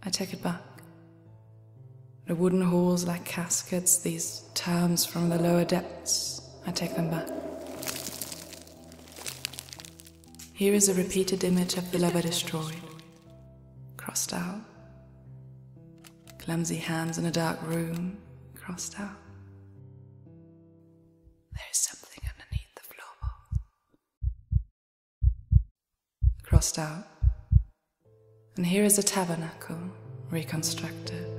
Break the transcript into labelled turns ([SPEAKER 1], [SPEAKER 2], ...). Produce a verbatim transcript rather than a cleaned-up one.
[SPEAKER 1] I take it back. The wooden halls like caskets, these terms from the lower depths, I take them back. Here is a repeated image of the lover destroyed, crossed out. Clumsy hands in a dark room, crossed out. There is something underneath the floorboard. Crossed out. And here is a tabernacle, reconstructed.